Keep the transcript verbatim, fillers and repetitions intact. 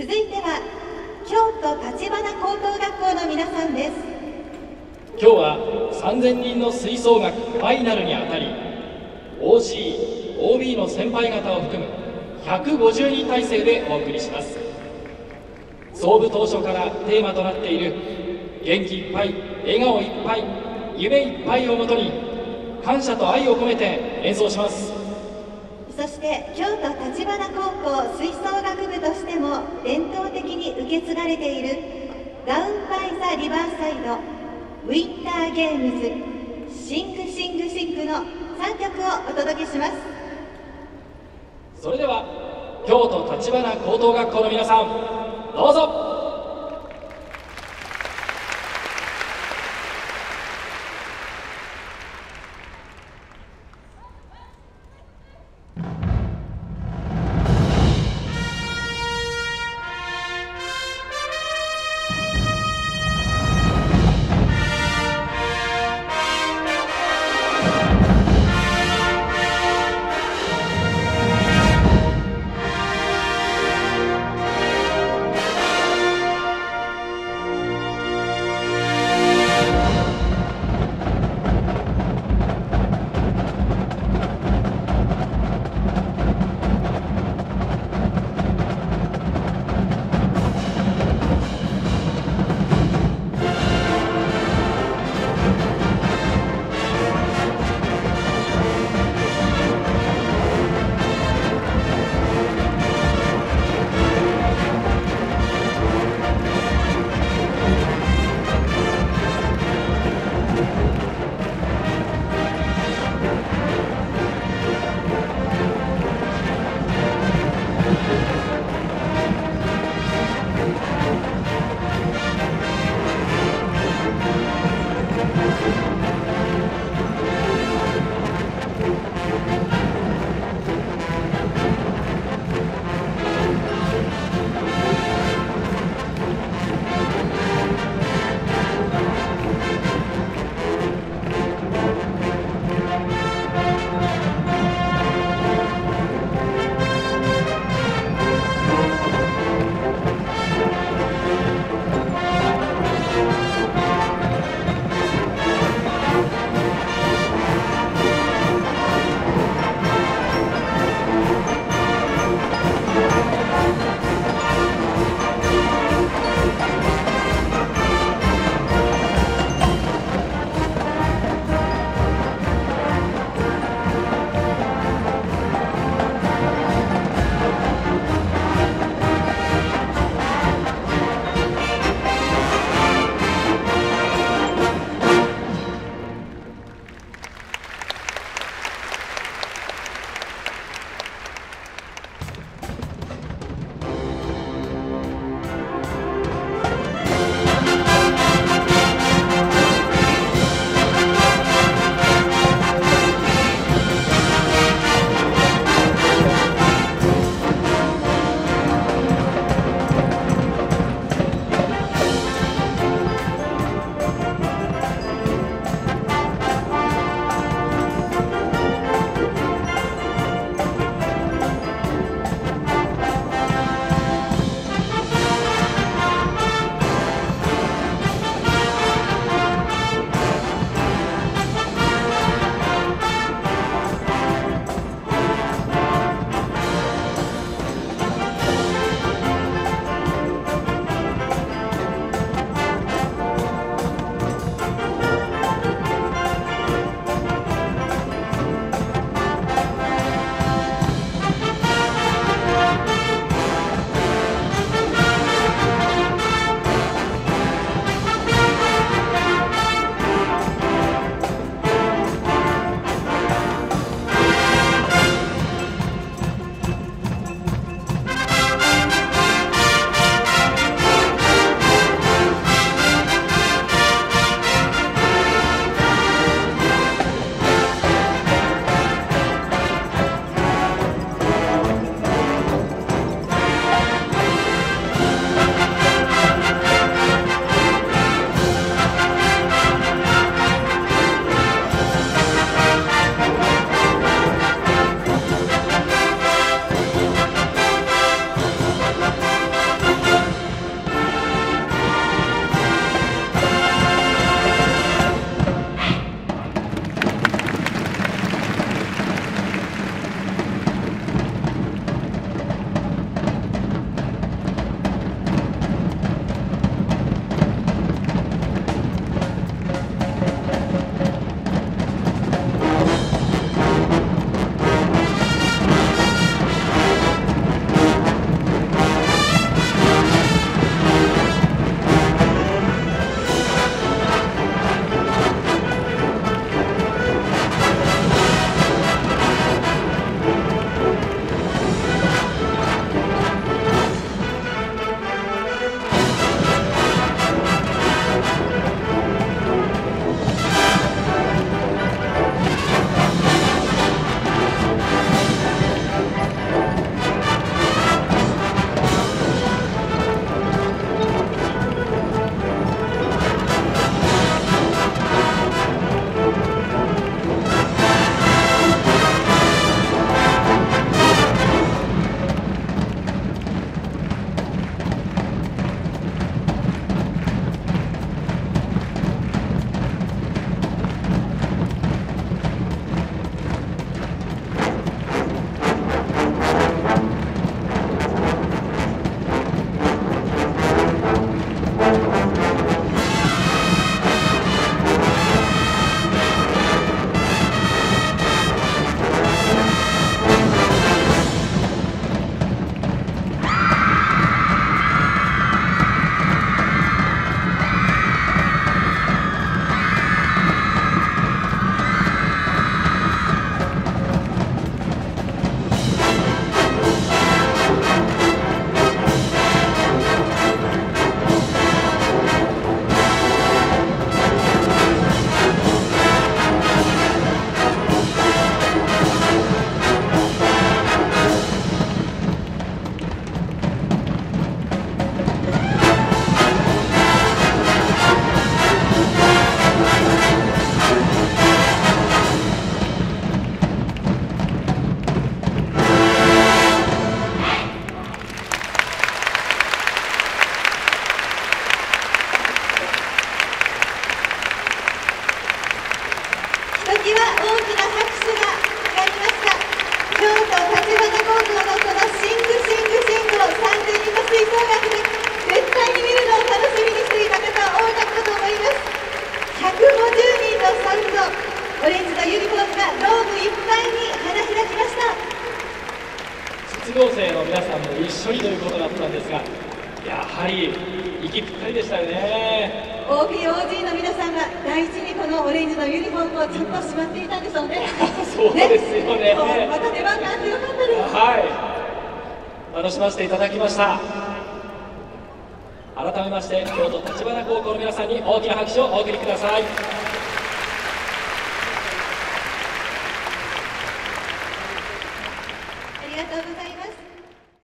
続いては京都橘高等学校の皆さんです。 今日はさんぜんにんの吹奏楽ファイナルにあたり オーシー、オービー の先輩方を含むひゃくごじゅうにん体制でお送りします。創部当初からテーマとなっている元気いっぱい、笑顔いっぱい、夢いっぱいをもとに感謝と愛を込めて演奏します。 そして京都橘高校吹奏楽部としても伝統的に受け継がれているダウンバイザリバーサイド、ウィンターゲームズ、シングシングシングのさんきょくをお届けします。 それでは京都橘高等学校の皆さん、どうぞ。 次は大きな拍手がかかりました。京都橘高校のこのシングシングシングをさんぜんにんの吹奏楽部、絶対に見るのを楽しみにしていた方多かったと思います。ひゃくごじゅうにんのサウンド、オレンジのユニフォームがドームいっぱいに花開きました。 卒業生の皆さんも一緒にということだったんですが、やはり息ぴったりでしたよね。 オーピーオージー の皆さんは大事にこのオレンジのユニフォームをちゃんとしまっていたんでしょうね。 そうですよね。 ね、また出番があってよかったです。 はい、楽しませていただきました。改めまして京都橘高校の皆さんに大きな拍手をお送りください。